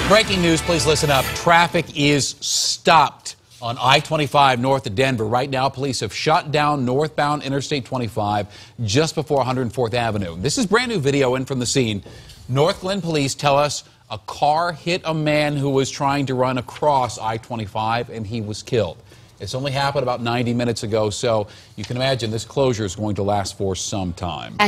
Breaking news, please listen up. Traffic is stopped on I-25 north of Denver. Right now, police have shut down northbound Interstate 25 just before 104th Avenue. This is brand new video in from the scene. North Glen police tell us a car hit a man who was trying to run across I-25 and he was killed. It's only happened about 90 minutes ago, so you can imagine this closure is going to last for some time.